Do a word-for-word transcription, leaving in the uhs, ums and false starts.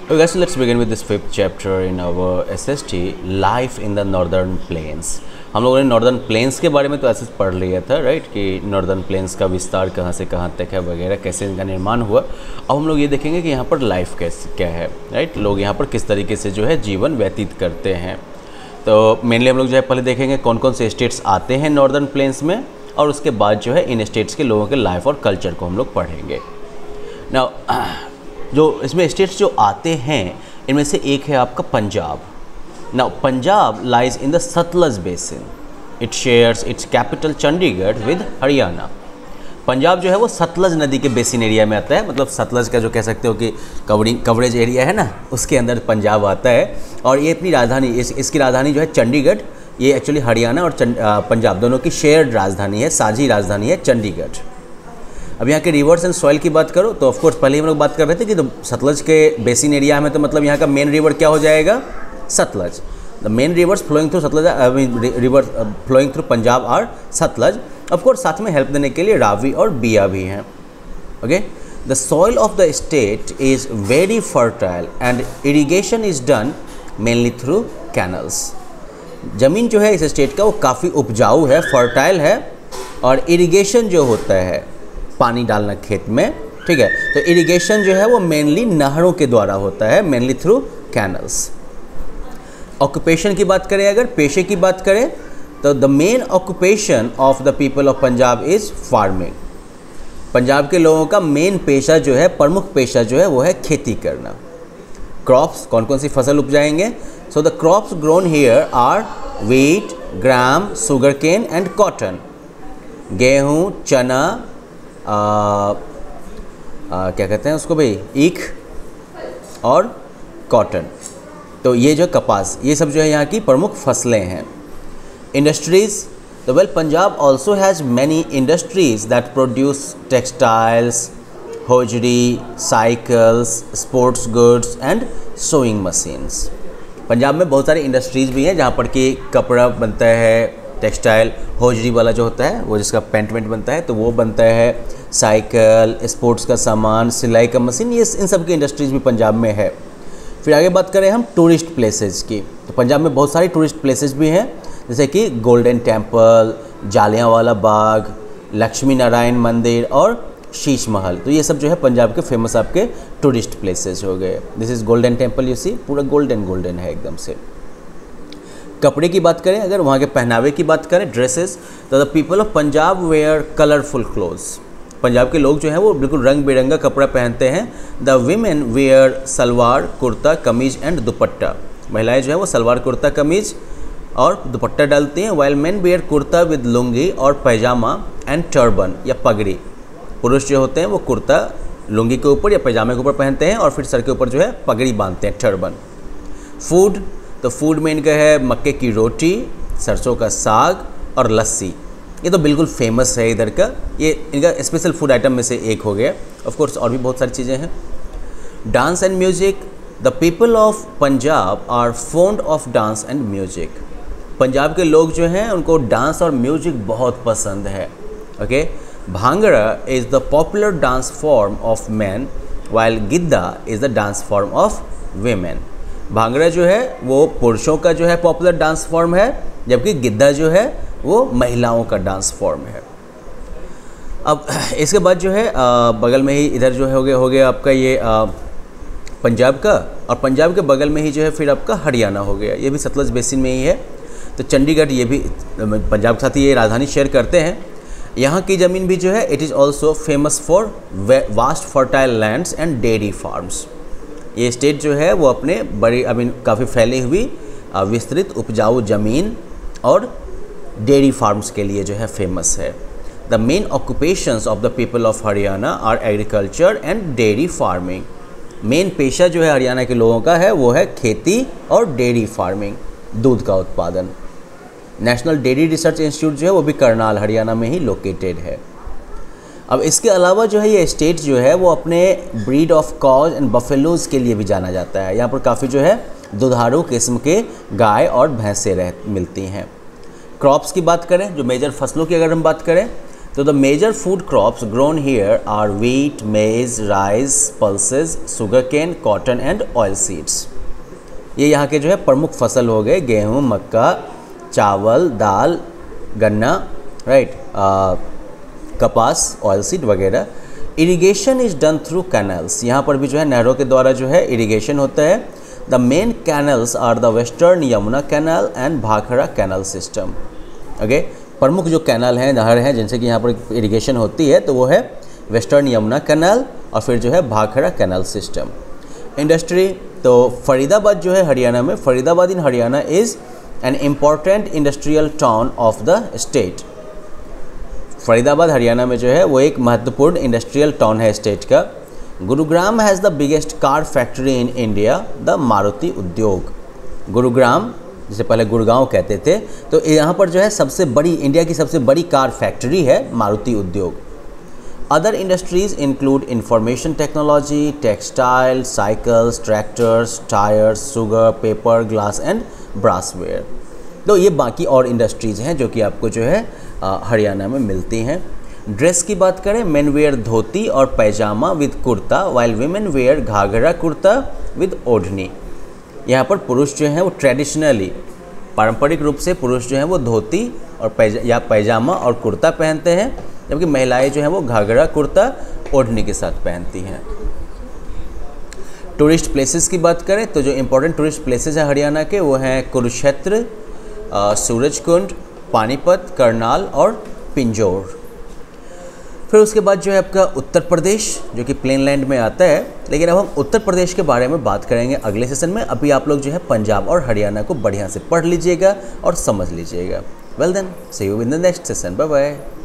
Okay, guys, so let's begin with this fifth chapter in our S S T, Life in the Northern Plains. हम लोगों ने northern plains के बारे में तो ऐसे पढ़ लिया था, राइट, कि नॉर्दर्न प्लेन्स का विस्तार कहाँ से कहाँ तक है वगैरह, कैसे इनका निर्माण हुआ। अब हम लोग ये देखेंगे कि यहाँ पर लाइफ कैसे क्या है, राइट, लोग यहाँ पर किस तरीके से जो है जीवन व्यतीत करते हैं। तो मेनली हम लोग जो है पहले देखेंगे कौन कौन से स्टेट्स आते हैं नॉर्दर्न प्लेन्स में, और उसके बाद जो है इन स्टेट्स के लोगों के लाइफ और कल्चर को हम लोग पढ़ेंगे। नाउ जो इसमें स्टेट्स जो आते हैं इनमें से एक है आपका Punjab. Now Punjab lies in the Sutlej basin, it shares its capital Chandigarh with Haryana. Punjab जो है वो सतलज नदी के बेसिन एरिया में आता है, मतलब सतलज का जो कह सकते हो कि कवरिंग कवरेज एरिया है ना, उसके अंदर पंजाब आता है। और ये अपनी राजधानी इस, इसकी राजधानी जो है चंडीगढ़, ये एक्चुअली हरियाणा और पंजाब दोनों की शेयर्ड राजधानी है, साझी राजधानी है चंडीगढ़। अब यहाँ के रिवर्स एंड सॉइल की बात करो तो ऑफ कोर्स पहले ही हम लोग बात कर रहे थे कि तो सतलज के बेसिन एरिया में तो मतलब यहाँ का मेन रिवर क्या हो जाएगा, Sutlej. The main rivers flowing through Sutlej, I mean river flowing through Punjab और सतलज। ऑफ कोर्स साथ में हेल्प देने के लिए रावी और बिया भी हैं। Okay, the soil of the state is very fertile and irrigation is done mainly through canals. ज़मीन जो है इस स्टेट का वो काफ़ी उपजाऊ है, फर्टाइल है, और इरीगेशन जो होता है पानी डालना खेत में, ठीक है, तो इरिगेशन जो है वो मेनली नहरों के द्वारा होता है, मेनली थ्रू कैनल्स। ऑक्यूपेशन की बात करें, अगर पेशे की बात करें तो the main occupation of the people of Punjab is farming. Punjab के लोगों का मेन पेशा जो है, प्रमुख पेशा जो है वो है खेती करना। क्रॉप्स, कौन कौन सी फसल उपजाएंगे, so the crops grown here are wheat, gram, sugar cane and cotton. गेहूँ, चना, आ, आ, क्या कहते हैं उसको भाई, ईख और कॉटन, तो ये जो कपास, ये सब जो है यहाँ की प्रमुख फसलें हैं। Industries, the well Punjab also has many industries that produce textiles, hosiery, cycles, sports goods and sewing machines. Punjab में बहुत सारी इंडस्ट्रीज़ भी हैं जहाँ पर कि कपड़ा बनता है, टेक्सटाइल, होजरी वाला जो होता है वो जिसका पेंट वेंट बनता है तो वो बनता है, साइकिल, स्पोर्ट्स का सामान, सिलाई का मशीन, ये इन सब की इंडस्ट्रीज़ भी पंजाब में है। फिर आगे बात करें हम टूरिस्ट प्लेसेस की, तो पंजाब में बहुत सारी टूरिस्ट प्लेसेस भी हैं, जैसे कि गोल्डन टेम्पल, जालियांवाला बाग, लक्ष्मी नारायण मंदिर और शीश महल। तो ये सब जो है पंजाब के फेमस आपके टूरिस्ट प्लेसेस हो गए। This is Golden Temple, you see, पूरा गोल्डन गोल्डन है एकदम से। कपड़े की बात करें, अगर वहाँ के पहनावे की बात करें, ड्रेसेस, तो the people of Punjab wear colourful clothes. Punjab के लोग जो हैं वो बिल्कुल रंग बिरंगा कपड़ा पहनते हैं। The women wear salwar, kurta, kameez and दुपट्टा। महिलाएं जो है वो सलवार, कुर्ता, कमीज और दुपट्टा डालती हैं। While men wear kurta with lungi और पैजामा एंड टर्बन या पगड़ी। पुरुष जो होते हैं वो कुर्ता लुंगी के ऊपर या पैजामे के ऊपर पहनते हैं और फिर सर के ऊपर जो है पगड़ी बांधते हैं, टर्बन। फूड, तो फूड में इनका है मक्के की रोटी, सरसों का साग और लस्सी। ये तो बिल्कुल फेमस है इधर का, ये इनका स्पेशल फूड आइटम में से एक हो गया। ऑफ कोर्स और भी बहुत सारी चीज़ें हैं। Dance and music, the people of Punjab are fond of dance and music. Punjab के लोग जो हैं उनको डांस और म्यूजिक बहुत पसंद है। Okay, bhangra is the popular dance form of man, while giddha is the dance form of women. Bhangra जो है वो पुरुषों का जो है पॉपुलर डांस फॉर्म है, जबकि गिद्दा जो है वो महिलाओं का डांस फॉर्म है। अब इसके बाद जो है आ, बगल में ही इधर जो है हो गया हो गया आपका ये आ, पंजाब का, और पंजाब के बगल में ही जो है फिर आपका हरियाणा हो गया, ये भी सतलज बेसिन में ही है। तो चंडीगढ़ ये भी पंजाब के साथ ही ये राजधानी शेयर करते हैं। यहाँ की ज़मीन भी जो है it is also famous for vast fertile lands and dairy farms. ये स्टेट जो है वो अपने बड़ी आई मीन काफ़ी फैली हुई विस्तृत उपजाऊ ज़मीन और डेयरी फार्म्स के लिए जो है फेमस है। The main occupations of the people of Haryana are agriculture and dairy farming. Main पेशा जो है हरियाणा के लोगों का है वो है खेती और डेयरी फार्मिंग, दूध का उत्पादन। नेशनल डेयरी रिसर्च इंस्टीट्यूट जो है वो भी करनाल हरियाणा में ही लोकेटेड है। अब इसके अलावा जो है ये स्टेट जो है वो अपने breed of cows and buffaloes के लिए भी जाना जाता है। यहाँ पर काफ़ी जो है दुधारू किस्म के गाय और भैंसें रह मिलती हैं। क्रॉप्स की बात करें, जो मेजर फसलों की अगर हम बात करें, तो the major food crops grown here are wheat, maize, rice, pulses, sugar cane, cotton and oil seeds. ये यहाँ के जो है प्रमुख फसल हो गए, गेहूँ, मक्का, चावल, दाल, गन्ना, राइट, कपास, ऑयल सीड वगैरह। Irrigation is done through canals, यहाँ पर भी जो है नहरों के द्वारा जो है इरिगेशन होता है। The main canals are the western Yamuna canal and Bhakra canal system. Okay, प्रमुख जो कैनल हैं, नहर हैं जिनसे कि यहाँ पर इरिगेशन होती है, तो वो है वेस्टर्न यमुना कैनल और फिर जो है भाखड़ा कैनल सिस्टम। इंडस्ट्री, तो फरीदाबाद जो है हरियाणा में, Faridabad in Haryana is an important industrial town of the state. Faridabad Haryana में जो है वो एक महत्वपूर्ण इंडस्ट्रियल टाउन है स्टेट का। Gurugram has the biggest car factory in India, the Maruti Udyog. Gurugram, जिसे पहले गुड़गांव कहते थे, तो यहाँ पर जो है सबसे बड़ी, इंडिया की सबसे बड़ी कार फैक्ट्री है Maruti Udyog. Other industries include information technology, textile, cycles, tractors, tyres, sugar, paper, glass and brassware. तो ये बाकी और इंडस्ट्रीज़ हैं जो कि आपको जो है हरियाणा में मिलती हैं। ड्रेस की बात करें, मेन वेयर धोती और pyjama with kurta, while women wear ghagra kurta with odhni. यहाँ पर पुरुष जो हैं वो ट्रेडिशनली, पारंपरिक रूप से पुरुष जो हैं वो धोती और पैजा या पैजामा और कुर्ता पहनते हैं, जबकि महिलाएं जो हैं वो घाघरा कुर्ता ओढ़नी के साथ पहनती हैं। टूरिस्ट प्लेसेस की बात करें तो जो इम्पोर्टेंट टूरिस्ट प्लेसेस हैं हरियाणा के वो हैं कुरुक्षेत्र, सूरजकुंड, पानीपत, करनाल और पिंजौर। फिर उसके बाद जो है आपका उत्तर प्रदेश, जो कि प्लेन लैंड में आता है। लेकिन अब हम उत्तर प्रदेश के बारे में बात करेंगे अगले सेशन में। अभी आप लोग जो है पंजाब और हरियाणा को बढ़िया से पढ़ लीजिएगा और समझ लीजिएगा। Well then, see you in the next session, bye bye.